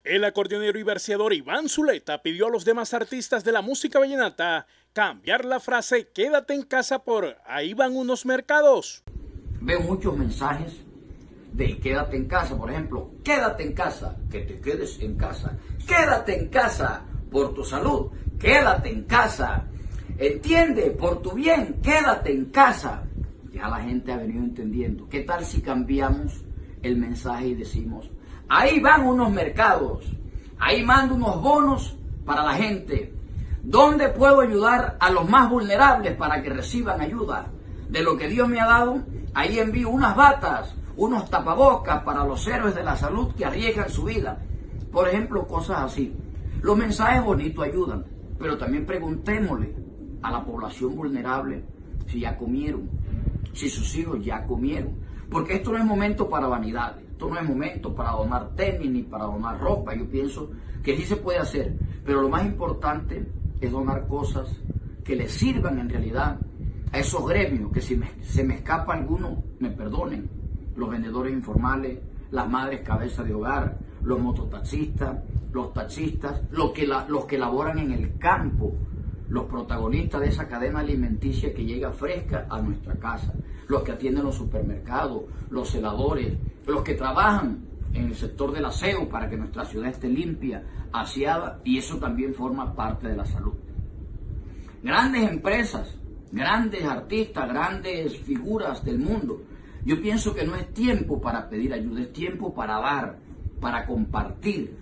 El acordeonero y verseador Iván Zuleta pidió a los demás artistas de la música vallenata cambiar la frase "quédate en casa" por "ahí van unos mercados". Veo muchos mensajes del quédate en casa, por ejemplo, quédate en casa, que te quedes en casa, quédate en casa por tu salud, quédate en casa, entiende, por tu bien, quédate en casa. Ya la gente ha venido entendiendo. ¿Qué tal si cambiamos el mensaje y decimos, ahí van unos mercados, ahí mando unos bonos para la gente, ¿dónde puedo ayudar a los más vulnerables para que reciban ayuda? De lo que Dios me ha dado, ahí envío unas batas, unos tapabocas para los héroes de la salud que arriesgan su vida. Por ejemplo, cosas así. Los mensajes bonitos ayudan, pero también preguntémosle a la población vulnerable si ya comieron, si sus hijos ya comieron. Porque esto no es momento para vanidades, esto no es momento para donar tenis ni para donar ropa. Yo pienso que sí se puede hacer, pero lo más importante es donar cosas que les sirvan en realidad a esos gremios, que si se me escapa alguno, me perdonen. Los vendedores informales, las madres cabeza de hogar, los mototaxistas, los taxistas, los que laboran en el campo, los protagonistas de esa cadena alimenticia que llega fresca a nuestra casa, los que atienden los supermercados, los celadores, los que trabajan en el sector del aseo para que nuestra ciudad esté limpia, aseada, y eso también forma parte de la salud. Grandes empresas, grandes artistas, grandes figuras del mundo. Yo pienso que no es tiempo para pedir ayuda, es tiempo para dar, para compartir.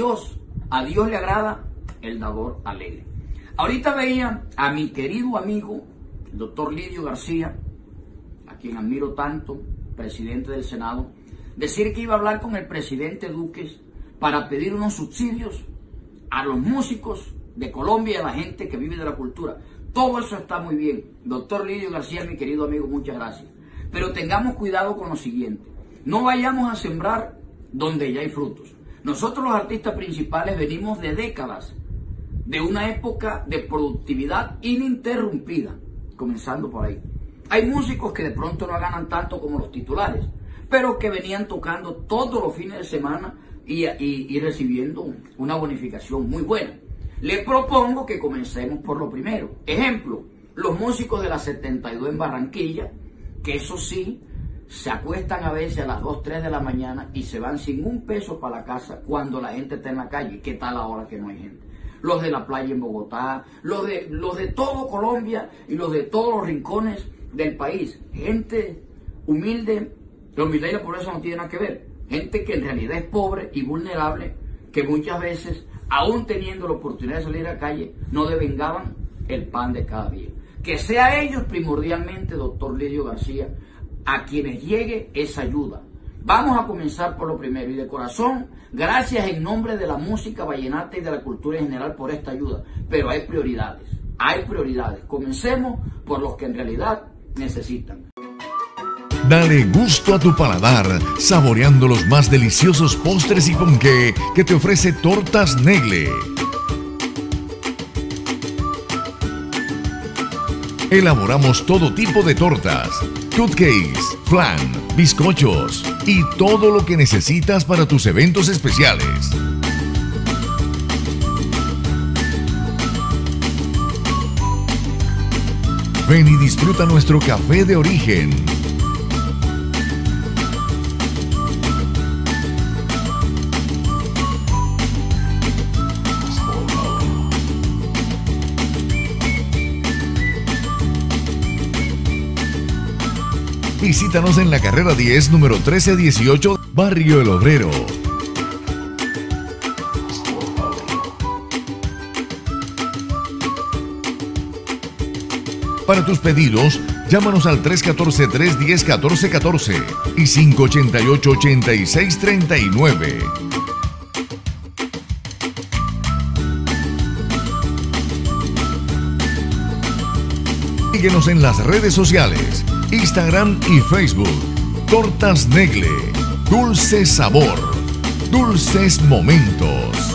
A Dios le agrada el dador alegre. Ahorita veía a mi querido amigo, el doctor Lidio García, a quien admiro tanto, presidente del Senado, decir que iba a hablar con el presidente Duque para pedir unos subsidios a los músicos de Colombia y a la gente que vive de la cultura. Todo eso está muy bien. Doctor Lidio García, mi querido amigo, muchas gracias. Pero tengamos cuidado con lo siguiente. No vayamos a sembrar donde ya hay frutos. Nosotros los artistas principales venimos de décadas, de una época de productividad ininterrumpida, comenzando por ahí. Hay músicos que de pronto no ganan tanto como los titulares, pero que venían tocando todos los fines de semana y recibiendo una bonificación muy buena. Le propongo que comencemos por lo primero. Ejemplo, los músicos de la 72 en Barranquilla, que eso sí, se acuestan a veces a las 2, 3 de la mañana y se van sin un peso para la casa cuando la gente está en la calle. ¿Qué tal ahora que no hay gente? Los de la playa en Bogotá, los de todo Colombia y los de todos los rincones del país. Gente humilde, la humildad y la pobreza no tienen nada que ver. Gente que en realidad es pobre y vulnerable, que muchas veces, aún teniendo la oportunidad de salir a la calle, no devengaban el pan de cada día. Que sea a ellos primordialmente, doctor Lidio García, a quienes llegue esa ayuda. Vamos a comenzar por lo primero y de corazón, gracias en nombre de la música vallenata y de la cultura en general por esta ayuda. Pero hay prioridades, hay prioridades. Comencemos por los que en realidad necesitan. Dale gusto a tu paladar, saboreando los más deliciosos postres y ponqué que te ofrece Tortas Negle. Elaboramos todo tipo de tortas, cupcakes, flan, bizcochos y todo lo que necesitas para tus eventos especiales. Ven y disfruta nuestro café de origen. Visítanos en la carrera 10, número 1318, Barrio El Obrero. Para tus pedidos, llámanos al 314-310-1414 y 588-8639. Síguenos en las redes sociales, Instagram y Facebook. Tortas Negle, dulce sabor, dulces momentos.